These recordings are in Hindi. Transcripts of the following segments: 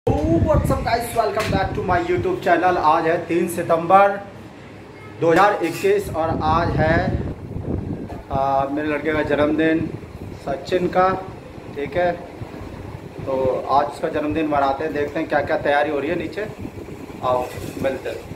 WhatsApp guys, welcome back to my YouTube channel. आज है 3 सितंबर 2021 और आज है मेरे लड़के का जन्मदिन सचिन का। ठीक है, तो आज उसका जन्मदिन मनाते हैं। देखते हैं क्या क्या तैयारी हो रही है नीचे। आओ मिलते हैं।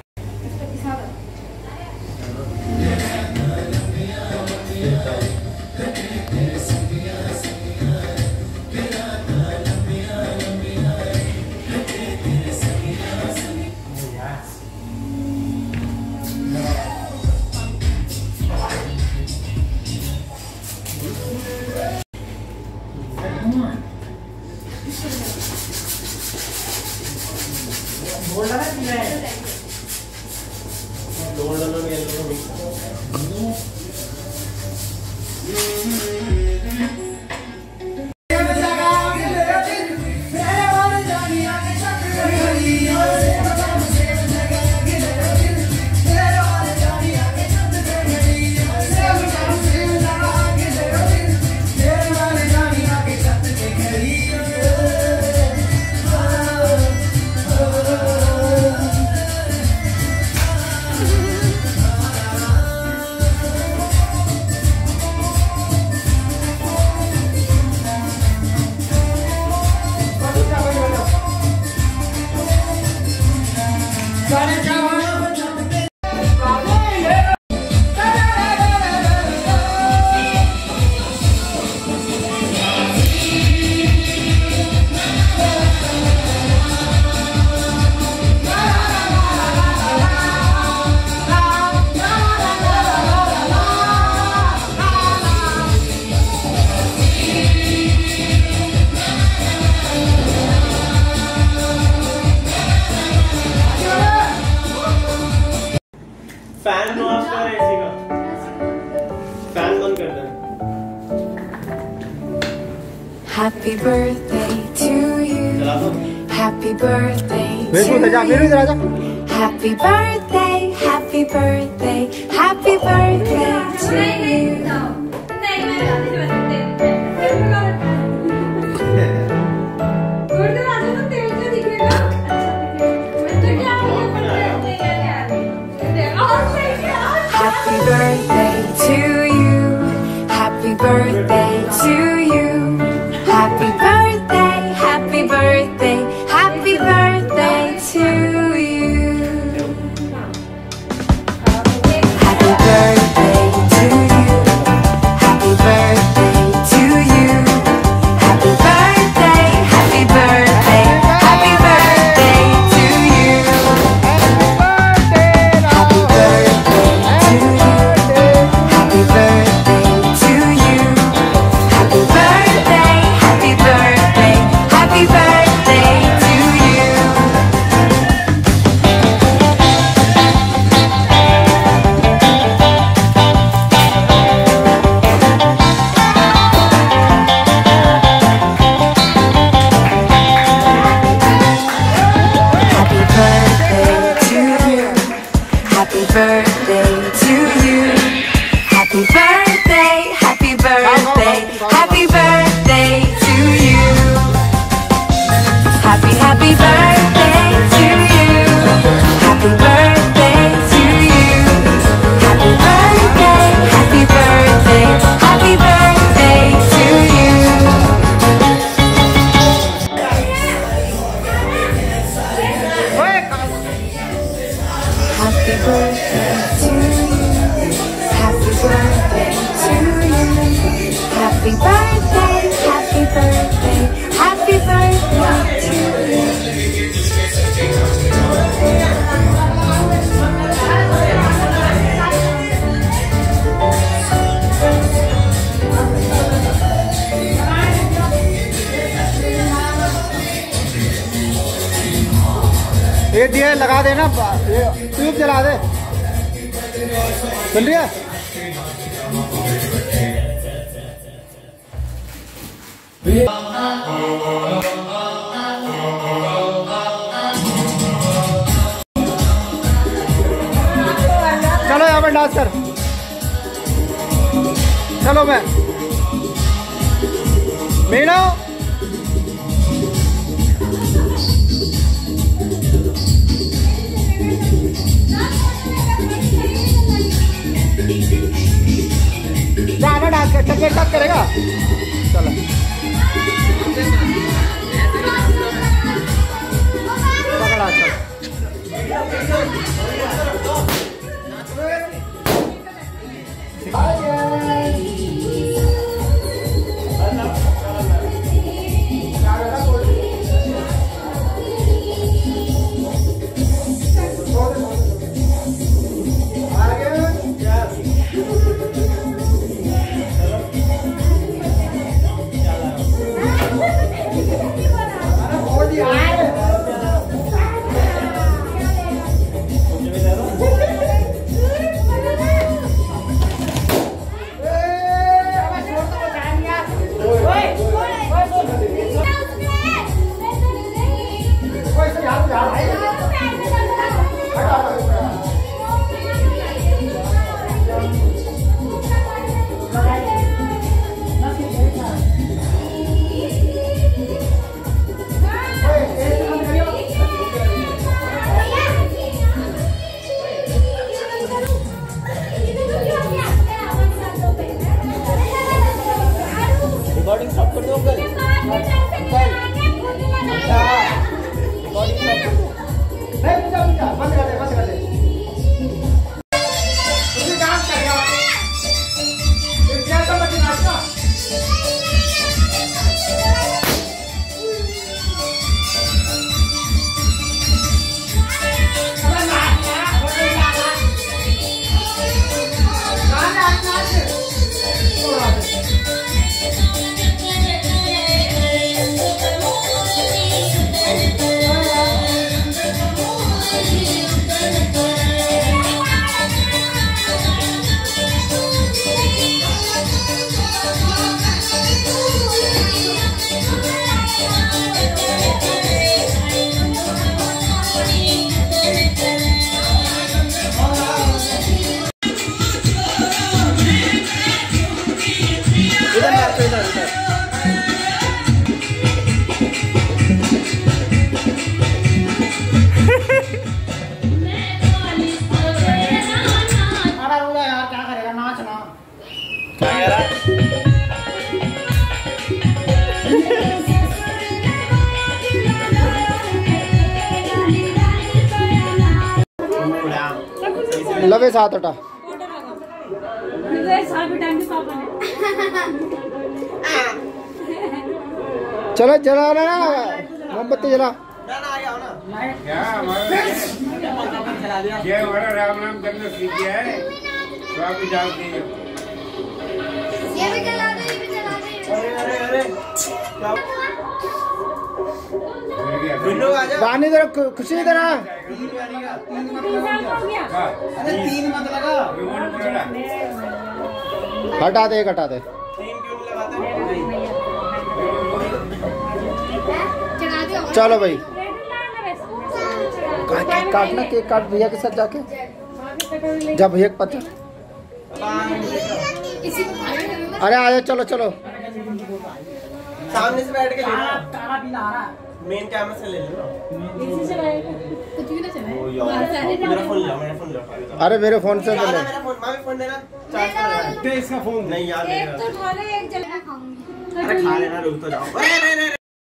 फैन ऑफ कर एसी का, फैन बंद कर दे। Happy birthday to you. Happy birthday to you. Happy birthday, happy birthday, happy birthday to you. Happy birthday to you. Happy birthday to you. Happy birthday, happy birthday, happy birthday to you. Happy birthday to you. Happy birthday to you. Happy birthday, happy birthday, happy birthday to you. Happy birthday to you. Happy birthday to you. Happy birthday, happy birthday, happy birthday to you. Happy birthday to you. Happy birthday to you. Happy birthday, happy birthday, happy birthday to you. Happy birthday to you. Happy birthday to you. Happy birthday, happy birthday, happy birthday to you. Happy birthday to you. Happy birthday to you. Happy birthday, happy birthday, happy birthday to you. ये दिया लगा देना, ट्यूब जला दे। सुन रही है? चलो यहाँ पर डांस कर। चलो मैं मीनू मेरे साथ करेगा? चलो पकड़ा चल। रिकॉर्डिंग स्टॉप कर दो अंकल। बंद कर दे, बंद कर दे। तुझे डांस कर रहा है। ये क्या समझ में आता? लवे साथ हटा। चलो जला ना, मोमबत्ती जला। ये हमारा राम नाम करना सीख गया है, तो आप भी जाओ दीजिए। ये भी जला दो, ये भी जला दो। गाने जरा खुशी इधर आ। हटा दे, हटा दे। चलो भाई, केक काटना, केक काट भैया के साथ जाके। जब भैया के पता। अरे आजा, चलो चलो। सामने से बैठ के मेन कैमरा से ले लो। कुछ भी ना चले। मेरा फोन लो, मेरा फोन लो। अरे मेरे फोन से ले। मेरा फोन, मामी फोन देना। चार्ज कर इसका फोन नहीं यार। एक तो उठा ले, एक जला खाऊंगी। अरे खा लेना, रुक तो जाओ। अरे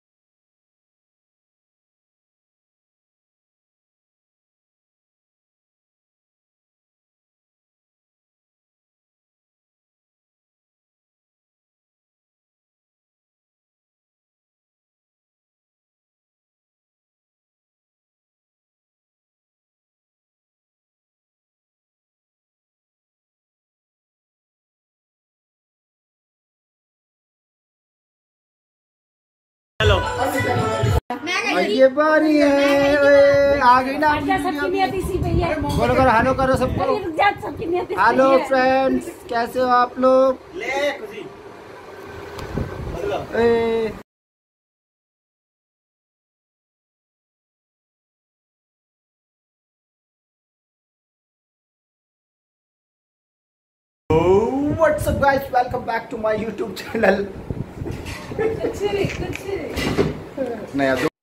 हेलो, ये बारी है, आ गई ना। सबकी नियत इसी पे ही है। बोलो करो, हेलो करो सबको। सबकी नियत इसी पे ही हेलो है। फ्रेंड्स, कैसे हो आप लोग? ले खुशी ए, what's up guys, welcome back to my YouTube channel. नहीं